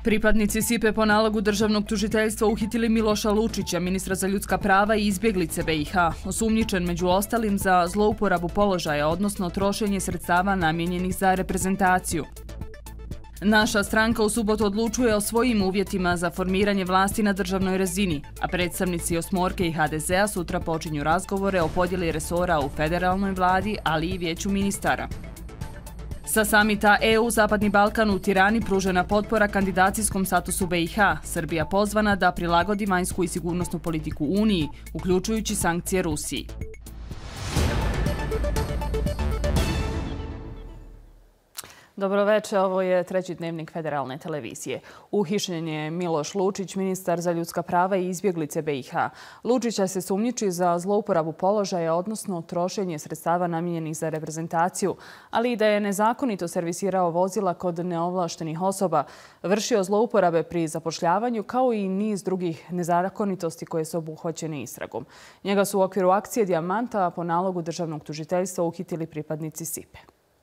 Pripadnici SIPE po nalogu državnog tužiteljstva uhitili Miloša Lučića, ministra za ljudska prava i izbjeglice BiH, osumnjičen među ostalim za zlouporabu položaja, odnosno trošenje sredstava namijenjenih za reprezentaciju. Naša stranka u subotu odlučuje o svojim uvjetima za formiranje vlasti na državnoj razini, a predstavnici Osmorke i HDZ-a sutra počinju razgovore o podjeli resora u federalnoj vladi, ali i vijeću ministara. Sa samita EU Zapadni Balkan u Tirani pružena potpora kandidacijskom statusu BiH, Srbija pozvana da prilagodi vanjsku i sigurnosnu politiku Uniji, uključujući sankcije Rusiji. Dobroveče, ovo je treći dnevnik Federalne televizije. Uhišćen je Miloš Lučić, ministar za ljudska prava i izbjeglice BiH. Lučića se sumnjiči za zlouporabu položaja, odnosno trošenje sredstava namijenjenih za reprezentaciju, ali i da je nezakonito servisirao vozila kod neovlaštenih osoba, vršio zlouporabe pri zapošljavanju, kao i niz drugih nezakonitosti koje su obuhvaćene istragom. Njega su u okviru akcije Dijamanta po nalogu državnog tužiteljstva uhitili pripadnici SIPE.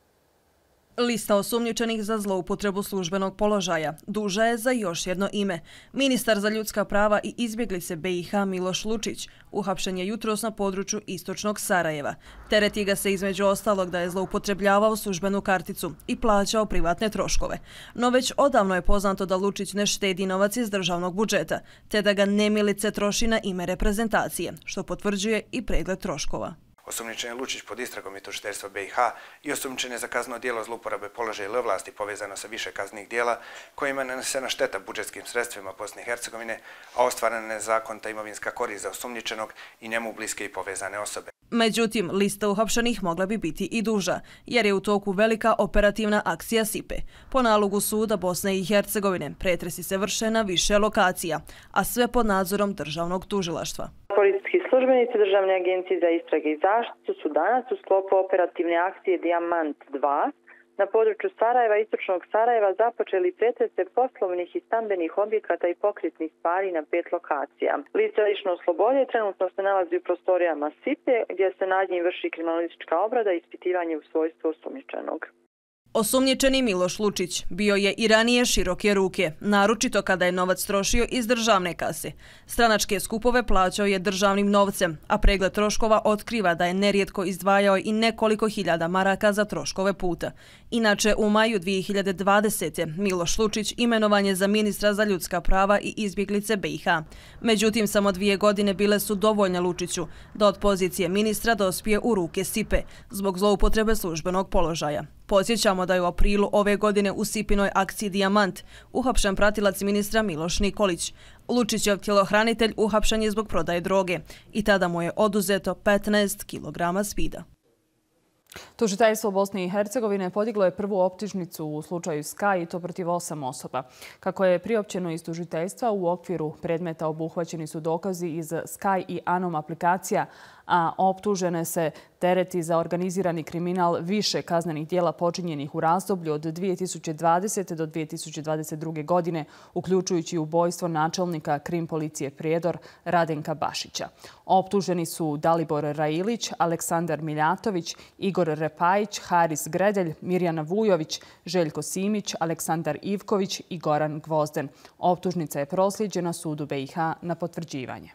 Lista osumnjičenih za zloupotrebu službenog položaja duža je za još jedno ime. Ministar za ljudska prava i izbjeglice BiH Miloš Lučić uhapšen je jutros na području istočnog Sarajeva. Tereti ga se između ostalog da je zloupotrebljavao službenu karticu i plaćao privatne troškove. No već odavno je poznato da Lučić ne štedi novac iz državnog budžeta, te da ga nemilice troši na ime reprezentacije, što potvrđuje i pregled troškova. Osumnjičen je Lučić pod istragom i tužiteljstva BiH i osumnjičen je za kazneno djelo zlouporabe položaja ili ovlasti povezano sa više kaznenih djela kojima je nanesena šteta budžetskim sredstvima Bosne i Hercegovine, a ostvarena nezakonita imovinska korist za osumnjičenog i njemu bliske i povezane osobe. Međutim, lista uhapšenih mogla bi biti i duža, jer je u toku velika operativna akcija SIPE. Po nalogu suda Bosne i Hercegovine pretresi se vrše na više lokacija, a sve pod nadzorom državnog tužilaštva. Policijski službenici Državne agencije za istrage i zaštitu su danas u sklopu operativne akcije Dijamant 2 na području Sarajeva i istočnog Sarajeva započeli pretrese poslovnih i stambenih objekata i pokretnih stvari na 5 lokacija. Lice lišno slobode trenutno se nalazi u prostorijama SIPE, gdje se nad njim vrši kriminalistička obrada i ispitivanje u svojstvu osumnjičenog. Osumnjičeni Miloš Lučić bio je i ranije široke ruke, naročito kada je novac trošio iz državne kase. Stranačke skupove plaćao je državnim novcem, a pregled troškova otkriva da je nerijetko izdvajao i nekoliko hiljada maraka za troškove puta. Inače, u maju 2020. Miloš Lučić imenovan je za ministra za ljudska prava i izbjeglice BiH. Međutim, samo 2 godine bile su dovoljne Lučiću da od pozicije ministra dospije u ruke SIPE zbog zloupotrebe službenog položaja. Podsjećamo da je u aprilu ove godine u SIPinoj akciji Dijamant uhapšen pratilac ministra Miloš Nikolić. Lučićev tjelohranitelj uhapšen je zbog prodaje droge i tada mu je oduzeto 15 kilograma spida. Tužiteljstvo Bosne i Hercegovine podiglo je prvu optužnicu u slučaju Sky i to protiv 8 osoba. Kako je priopćeno iz tužiteljstva, u okviru predmeta obuhvaćeni su dokazi iz Sky i Anom aplikacija, a optužene se tereti za organizirani kriminal više kaznenih djela počinjenih u razdoblju od 2020. do 2022. godine, uključujući ubojstvo načelnika Krim policije Prijedor Radenka Bašića. Optuženi su Dalibor Railić, Aleksandar Miljatović, Igor Repajić, Haris Gredelj, Mirjana Vujović, Željko Simić, Aleksandar Ivković i Goran Gvozden. Optužnica je proslijeđena sudu BiH na potvrđivanje.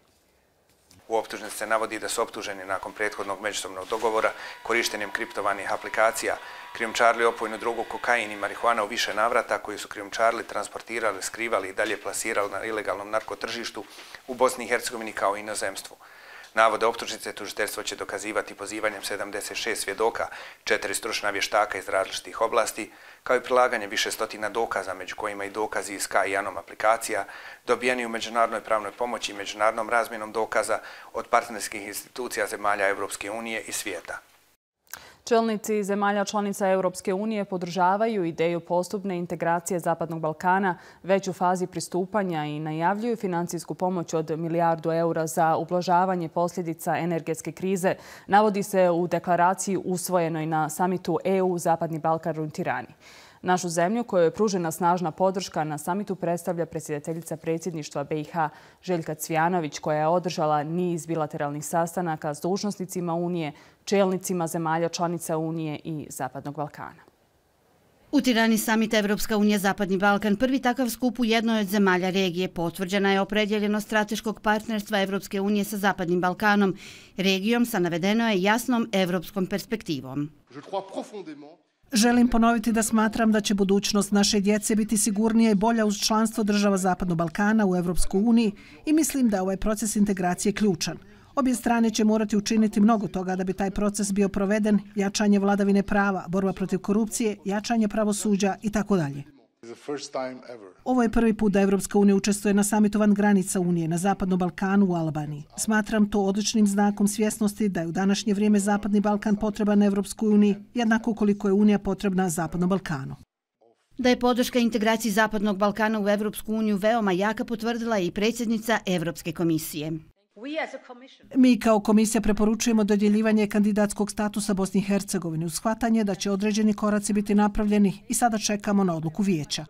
U optužnici se navodi da su optuženi nakon prethodnog međusobnog dogovora korištenjem kriptovanih aplikacija krijumčarili opojnu drogu kokain i marihuana u više navrata koji su krijumčarili, transportirali, skrivali i dalje plasirali na ilegalnom narkotržištu u Bosni i Hercegovini kao i inozemstvu. Navode optužnice tužiteljstvo će dokazivati pozivanjem 76 svjedoka, 4 stručna vještaka iz različitih oblasti, kao i prilaganje više stotina dokaza, među kojima i dokazi iz Sky i Anom aplikacija, dobijeni u međunarodnoj pravnoj pomoći i međunarodnom razmjenom dokaza od partnerskih institucija zemalja Europske unije i svijeta. Čelnici zemalja članica Europske unije podržavaju ideju postupne integracije Zapadnog Balkana već u fazi pristupanja i najavljuju financijsku pomoć od milijardu eura za ublažavanje posljedica energetske krize, navodi se u deklaraciji usvojenoj na samitu EU Zapadni Balkan u Tirani. Našu zemlju kojoj je pružena snažna podrška na samitu predstavlja predsjedateljica predsjedništva BiH Željka Cvijanović, koja je održala niz bilateralnih sastanaka s dužnosnicima Unije, čelnicima zemalja članica Unije i Zapadnog Balkana. U Tirani samita Evropska unija Zapadni Balkan, prvi takav skup u jednoj od zemalja regije, potvrđena je opredjeljenost strateškog partnerstva Evropske unije sa Zapadnim Balkanom, regijom sa navedeno je jasnom evropskom perspektivom. Želim ponoviti da smatram da će budućnost naše djece biti sigurnija i bolja uz članstvo država Zapadnog Balkana u Evropskoj uniji i mislim da je ovaj proces integracije ključan. Obje strane će morati učiniti mnogo toga da bi taj proces bio proveden, jačanje vladavine prava, borba protiv korupcije, jačanje pravosuđa i tako dalje. Ovo je prvi put da Evropska unija učestvuje na samitu van granica Unije na Zapadnom Balkanu u Albaniji. Smatram to odličnim znakom svjesnosti da je u današnje vrijeme Zapadni Balkan potreban Evropskoj uniji, jednako koliko je Unija potrebna Zapadnom Balkanu. Da je podrška integraciji Zapadnog Balkana u Evropsku uniju veoma jaka potvrdila i predsjednica Evropske komisije. Mi kao komisija preporučujemo dodjeljivanje kandidatskog statusa Bosni i Hercegovini uz shvatanje da će određeni koraci biti napravljeni i sada čekamo na odluku vijeća.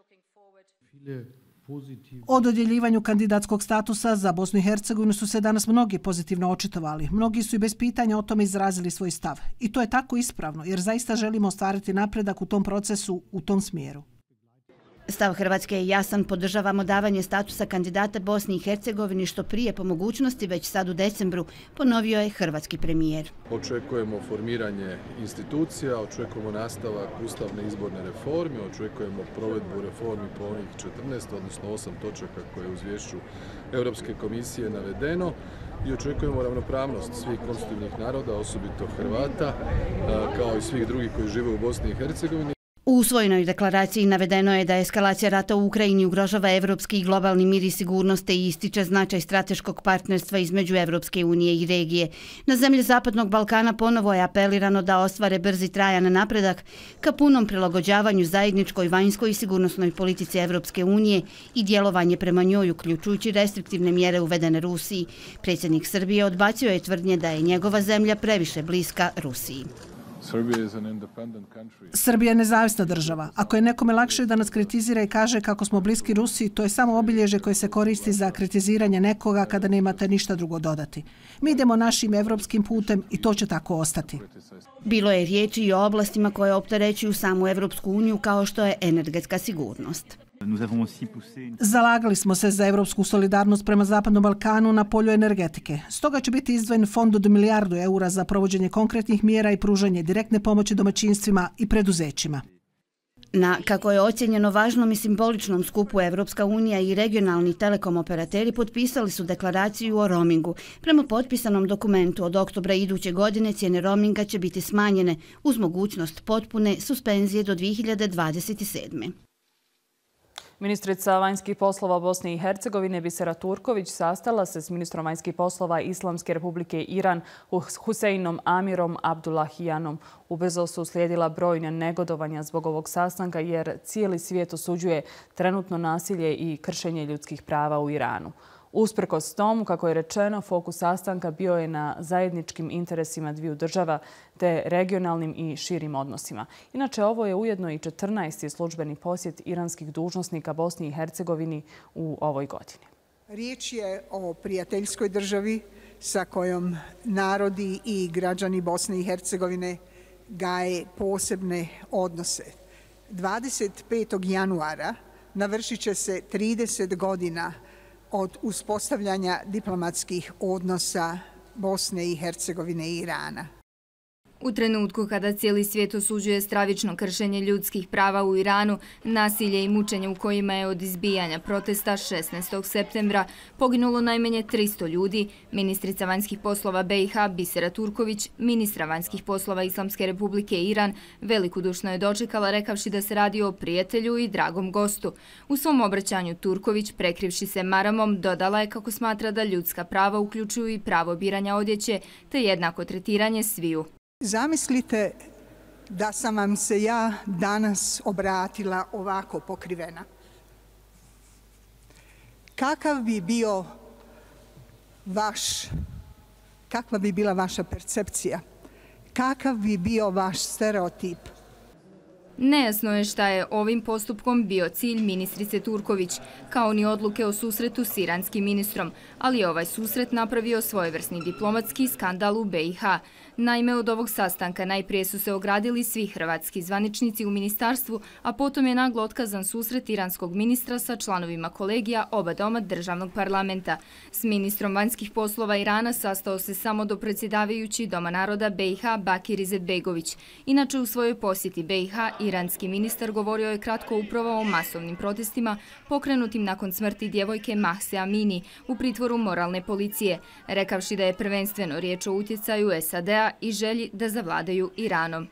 O dodjeljivanju kandidatskog statusa za Bosnu i Hercegovinu su se danas mnogi pozitivno očitovali. Mnogi su i bez pitanja o tome izrazili svoj stav. I to je tako ispravno jer zaista želimo ostvariti napredak u tom procesu, u tom smjeru. Stav Hrvatske je jasan, podržavamo davanje statusa kandidata Bosni i Hercegovini što prije po mogućnosti već sad u decembru, ponovio je hrvatski premijer. Očekujemo formiranje institucija, očekujemo nastavak ustavne izborne reforme, očekujemo provedbu reformi po onih 14, odnosno 8 točaka koje je u izvješću Europske komisije navedeno i očekujemo ravnopravnost svih konstitutivnih naroda, osobito Hrvata, kao i svih drugih koji žive u Bosni i Hercegovini. U usvojenoj deklaraciji navedeno je da eskalacija rata u Ukrajini ugrožava evropski i globalni mir i sigurnost te ističe značaj strateškog partnerstva između Evropske unije i regije. Na zemlje Zapadnog Balkana ponovo je apelirano da ostvare brzi trajan napredak ka punom prilagođavanju zajedničkoj vanjskoj i sigurnosnoj politici Evropske unije i djelovanje prema njoj, uključujući restriktivne mjere uvedene Rusiji. Predsjednik Srbije odbacio je tvrdnje da je njegova zemlja previše bliska Rusiji. Srbija je nezavisna država. Ako je nekome lakše da nas kritizira i kaže kako smo bliski Rusiji, to je samo obilježje koje se koristi za kritiziranje nekoga kada nemate ništa drugo dodati. Mi idemo našim evropskim putem i to će tako ostati. Bilo je riječi i o oblastima koje opterećuju samu Evropsku uniju kao što je energetska sigurnost. Zalagali smo se za evropsku solidarnost prema Zapadnom Balkanu na polju energetike. Stoga će biti izdvojen fond od milijardu eura za provođenje konkretnih mjera i pružanje direktne pomoći domaćinstvima i preduzećima. Na, kako je ocjenjeno, važnom i simboličnom skupu Evropska unija i regionalni telekom operateri potpisali su deklaraciju o roamingu. Prema potpisanom dokumentu od oktobra iduće godine cijene roaminga će biti smanjene uz mogućnost potpune suspenzije do 2027. Ministrica vanjskih poslova Bosne i Hercegovine Bisera Turković sastala se s ministrom vanjskih poslova Islamske republike Iran Huseinom Amirom Abdullahijanom. Ubrzo su uslijedila brojna negodovanja zbog ovog sastanka jer cijeli svijet osuđuje trenutno nasilje i kršenje ljudskih prava u Iranu. Usprkos tomu, kako je rečeno, fokus sastanka bio je na zajedničkim interesima dviju država te regionalnim i širim odnosima. Inače, ovo je ujedno i 14. službeni posjet iranskih dužnosnika Bosni i Hercegovini u ovoj godini. Riječ je o prijateljskoj državi sa kojom narodi i građani Bosne i Hercegovine gaje posebne odnose. 25. januara navršit će se 30 godina od uspostavljanja diplomatskih odnosa Bosne i Hercegovine i Irana. U trenutku kada cijeli svijet osuđuje stravično kršenje ljudskih prava u Iranu, nasilje i mučenje u kojima je od izbijanja protesta 16. septembra poginulo najmanje 300 ljudi, ministrica vanjskih poslova BiH Bisera Turković, ministra vanjskih poslova Islamske republike Iran, velikodušno je dočekala rekavši da se radi o prijatelju i dragom gostu. U svom obraćanju Turković, prekrivši se maramom, dodala je kako smatra da ljudska prava uključuju i pravo biranja odjeće te jednako tretiranje sviju. Zamislite da sam vam se ja danas obratila ovako pokrivena. Kakva bi bila vaša percepcija? Kakav bi bio vaš stereotip? Nejasno je šta je ovim postupkom bio cilj ministrice Turković, kao ni odluke o susretu s iranskim ministrom, ali je ovaj susret napravio svojevrsni diplomatski skandal u BiH. Naime, od ovog sastanka najprije su se ogradili svi hrvatski zvaničnici u ministarstvu, a potom je naglo otkazan susret iranskog ministra sa članovima kolegija oba doma državnog parlamenta. S ministrom vanjskih poslova Irana sastao se samo dopredsjedavajući Doma naroda BiH Bakir Izetbegović. Inače, u svojoj posjeti BiH iranski ministar govorio je kratko upravo o masovnim protestima pokrenutim nakon smrti djevojke Mahse Amini u pritvoru moralne policije, rekavši da je prvenstveno riječ o utjecaju SAD-a i želji da zavladaju Iranom.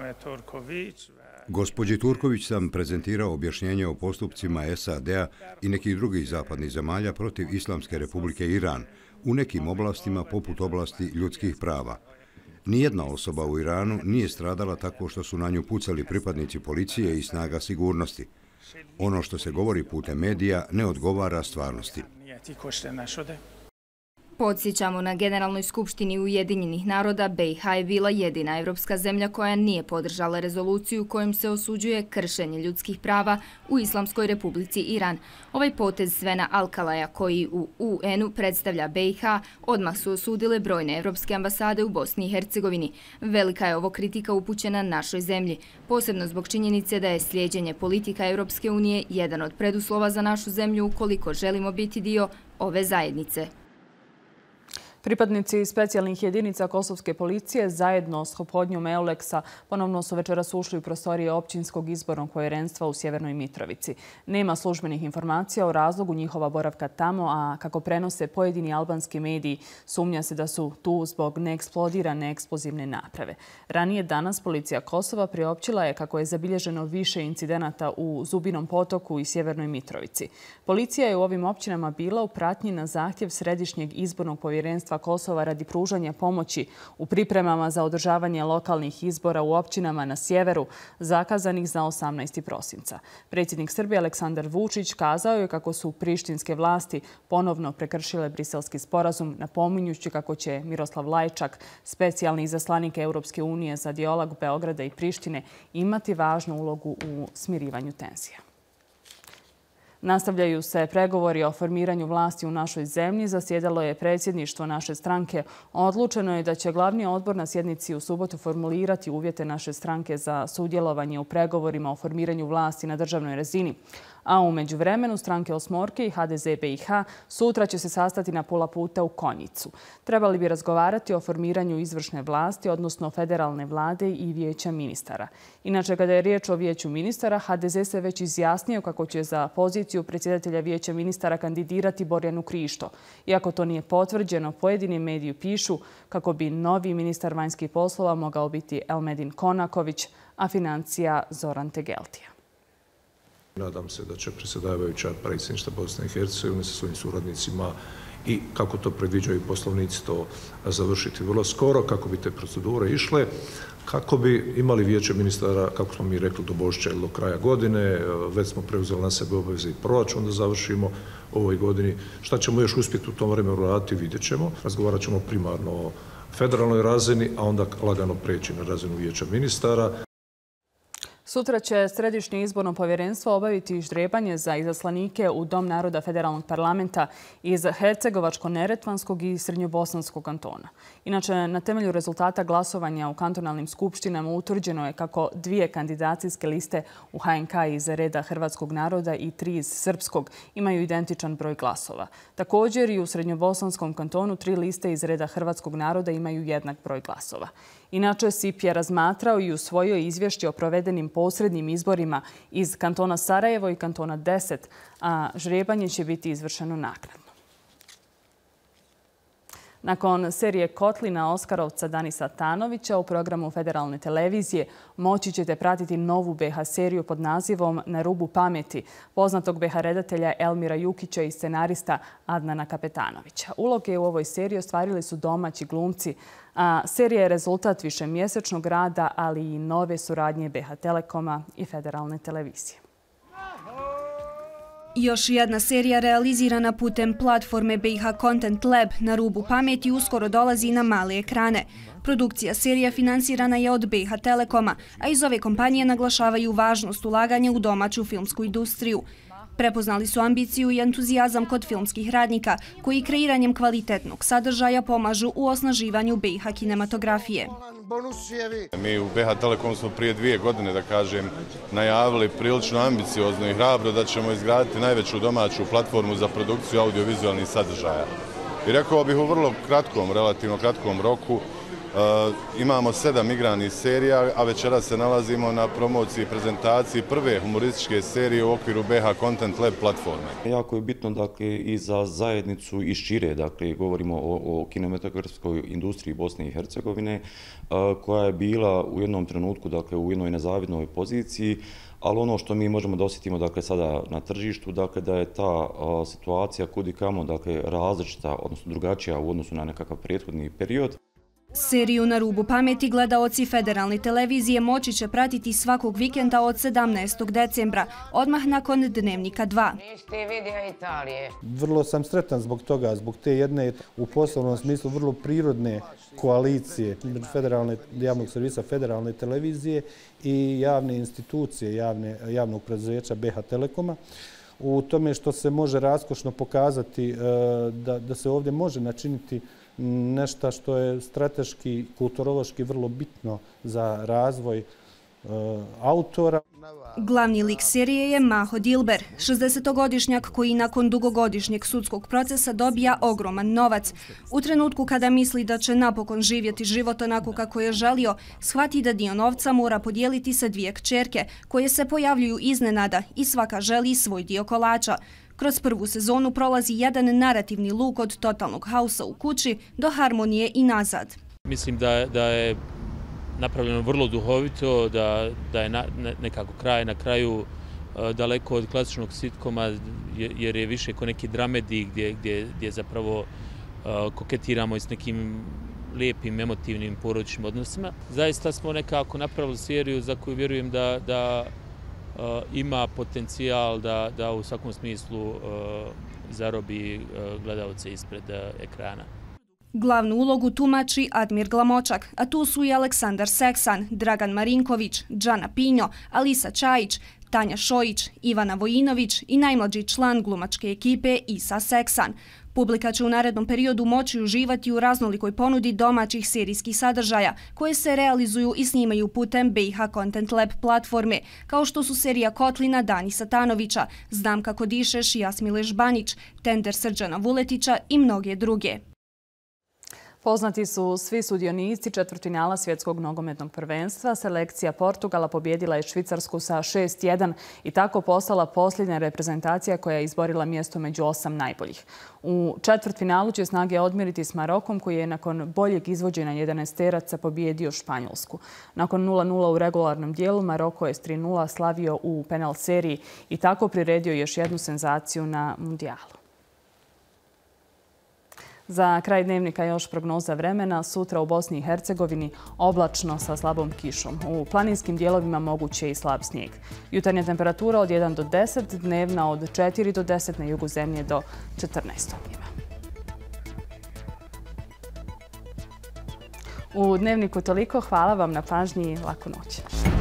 Gospođi Turković sam prezentirao objašnjenje o postupcima SAD-a i nekih drugih zapadnih zemalja protiv Islamske republike Iran u nekim oblastima poput oblasti ljudskih prava. Nijedna osoba u Iranu nije stradala tako što su na nju pucali pripadnici policije i snaga sigurnosti. Ono što se govori putem medija ne odgovara stvarnosti. Podsjećamo, na Generalnoj skupštini Ujedinjenih naroda BiH je bila jedina evropska zemlja koja nije podržala rezoluciju kojom se osuđuje kršenje ljudskih prava u Islamskoj republici Iran. Ovaj potez Svena Alkalaja, koji u UN-u predstavlja BiH, odmah su osudile brojne evropske ambasade u Bosni i Hercegovini. Velika je ovo kritika upućena našoj zemlji, posebno zbog činjenice da je slijeđenje politika Europske unije jedan od preduslova za našu zemlju ukoliko želimo biti dio ove zajednice. Pripadnici specijalnih jedinica kosovske policije zajedno s ophodnjom EULEX-a ponovno su večeras ušli u prostorije općinskog izbornog povjerenstva u Sjevernoj Mitrovici. Nema službenih informacija o razlogu njihova boravka tamo, a kako prenose pojedini albanski mediji, sumnja se da su tu zbog neeksplodirane eksplozivne naprave. Ranije danas policija Kosova priopćila je kako je zabilježeno više incidenata u Zubinom potoku i Sjevernoj Mitrovici. Policija je u ovim općinama bila u pratnji na zahtjev Središnjeg izbornog povjerenstva Kosova radi pružanja pomoći u pripremama za održavanje lokalnih izbora u općinama na sjeveru, zakazanih za 18. prosinca. Predsjednik Srbije Aleksandar Vučić kazao je kako su prištinske vlasti ponovno prekršile Briselski sporazum, napominjući kako će Miroslav Lajčak, specijalni izaslanik Europske unije za dijalog Beograda i Prištine, imati važnu ulogu u smirivanju tenzija. Nastavljaju se pregovori o formiranju vlasti u našoj zemlji. Zasjedalo je predsjedništvo naše stranke. Odlučeno je da će glavni odbor na sjednici u subotu formulirati uvjete naše stranke za sudjelovanje u pregovorima o formiranju vlasti na državnoj razini. A u međuvremenu stranke Osmorke i HDZ BiH sutra će se sastati na pola puta u Konjicu. Trebali bi razgovarati o formiranju izvršne vlasti, odnosno federalne vlade i vijeća ministara. Inače, kada je riječ o vijeću ministara, HDZ se već izjasnio kako će za poziciju predsjedatelja vijeća ministara kandidirati Borjanu Krišto. Iako to nije potvrđeno, pojedini mediji pišu kako bi novi ministar vanjskih poslova mogao biti Elmedin Konaković, a financija Zoran Tegeltija. Nadam se da će predsjedavajuća predsjedništva Bosne i Hercegovine sa svojim suradnicima i kako to predviđaju poslovnici to završiti vrlo skoro, kako bi te procedure išle, kako bi imali vijeće ministara, kako smo mi rekli, do Božića ili do kraja godine. Već smo preuzeli na sebe obaveze i proračun da završimo u ovoj godini. Šta ćemo još uspjeti u tom vremenu raditi, vidjet ćemo. Razgovarat ćemo primarno o federalnoj razini, a onda lagano preći na razinu vijeća ministara. Sutra će Središnje izborno povjerenstvo obaviti ždrijebanje za izaslanike u Dom naroda Federalnog parlamenta iz Hercegovačko-Neretvanskog i Srednjobosanskog kantona. Inače, na temelju rezultata glasovanja u kantonalnim skupštinama utvrđeno je kako 2 kandidacijske liste u HNK iz reda hrvatskog naroda i 3 iz srpskog imaju identičan broj glasova. Također i u Srednjobosanskom kantonu 3 liste iz reda hrvatskog naroda imaju jednak broj glasova. Inače, SIP je razmatrao i usvojio izvješće o provedenim posrednim izborima iz kantona Sarajevo i kantona 10, a ždrijebanje će biti izvršeno naknadno. Nakon serije Kotlina Oskarovca Danisa Tanovića u programu Federalne televizije moći ćete pratiti novu BH seriju pod nazivom Na rubu pameti poznatog BH redatelja Elmira Jukića i scenarista Adnana Kapetanovića. Uloge u ovoj seriji ostvarili su domaći glumci, a serija je rezultat višemjesečnog rada, ali i nove suradnje BH Telekoma i Federalne televizije. Još jedna serija realizirana putem platforme BiH Content Lab na rubu pameti uskoro dolazi na male ekrane. Produkcija serija finansirana je od BiH Telekoma, a iz ove kompanije naglašavaju važnost ulaganja u domaću filmsku industriju. Prepoznali su ambiciju i entuzijazam kod filmskih radnika, koji kreiranjem kvalitetnog sadržaja pomažu u osnaživanju BiH kinematografije. Mi u BiH Telekom smo prije 2 godine, da kažem, najavili prilično ambiciozno i hrabro da ćemo izgraditi najveću domaću platformu za produkciju audiovizualnih sadržaja. I rekao bih u vrlo kratkom, relativno kratkom roku, imamo 7 igranih serija, a večera se nalazimo na promociji i prezentaciji prve humorističke serije u okviru BiH Content Lab platforme. Jako je bitno, dakle, i za zajednicu i šire, dakle, govorimo o kinematografskoj industriji Bosne i Hercegovine, koja je bila u jednom trenutku, dakle, u jednoj nezavidnoj poziciji, ali ono što mi možemo da osjetimo, dakle, sada na tržištu, dakle, da je ta situacija kudikamo, dakle, različita, odnosno drugačija u odnosu na nekakav prethodni period. Seriju Na rubu pameti gledaoci Federalne televizije moći će pratiti svakog vikenda od 17. decembra, odmah nakon Dnevnika 2. Vrlo sam sretan zbog toga, zbog te jedne u poslovnom smislu vrlo prirodne koalicije između javnog servisa Federalne televizije i javne institucije javnog preduzeća BiH Telekoma. U tome što se može raskošno pokazati da se ovdje može načiniti nešto što je strateški, kulturološki vrlo bitno za razvoj autora. Glavni lik serije je Maho Dilber, 60-godišnjak koji nakon dugogodišnjeg sudskog procesa dobija ogroman novac. U trenutku kada misli da će napokon živjeti život onako kako je želio, shvati da dio novca mora podijeliti sa 2 kćerke, koje se pojavljuju iznenada i svaka želi svoj dio kolača. Kroz prvu sezonu prolazi jedan narativni luk od totalnog haosa u kući do harmonije i nazad. Mislim da je napravljeno vrlo duhovito, da je nekako kraj na kraju daleko od klasičnog sitkoma, jer je više ko neki dramedij gdje zapravo koketiramo i s nekim lijepim, emotivnim porodičnim odnosima. Zaista smo nekako napravili seriju za koju vjerujem da ima potencijal da u svakom smislu zarobi gledalce ispred ekrana. Glavnu ulogu tumači Admir Glamočak, a tu su i Aleksandar Seksan, Dragan Marinković, Džana Pinjo, Alisa Čajić, Tanja Šojić, Ivana Vojinović i najmlađi član glumačke ekipe Isa Seksan. Publika će u narednom periodu moći uživati u raznolikoj ponudi domaćih serijskih sadržaja koje se realizuju i snimaju putem BiH Content Lab platforme, kao što su serija Kotlina Dani Satanovića, Znam kako dišeš Jasmile Žbanić, Tender Srđana Vuletića i mnoge druge. Poznati su svi sudionici četvrtfinala svjetskog nogometnog prvenstva. Selekcija Portugala pobjedila je Švicarsku sa 6:1 i tako postala posljednja reprezentacija koja je izborila mjesto među 8 najboljih. U četvrtfinalu će snage odmjeriti s Marokom koji je nakon boljeg izvođenja 11-teraca pobjedio Španjolsku. Nakon 0:0 u regularnom dijelu Maroko je s 3:0 slavio u penal seriji i tako priredio još jednu senzaciju na mundijalu. Za kraj dnevnika još prognoza vremena. Sutra u Bosni i Hercegovini oblačno sa slabom kišom. U planinskim dijelovima moguće i slab snijeg. Jutarnja temperatura od 1 do 10, dnevna od 4 do 10, na jugu zemlje do 14 stupnjeva. U dnevniku toliko. Hvala vam na pažnji i laku noć.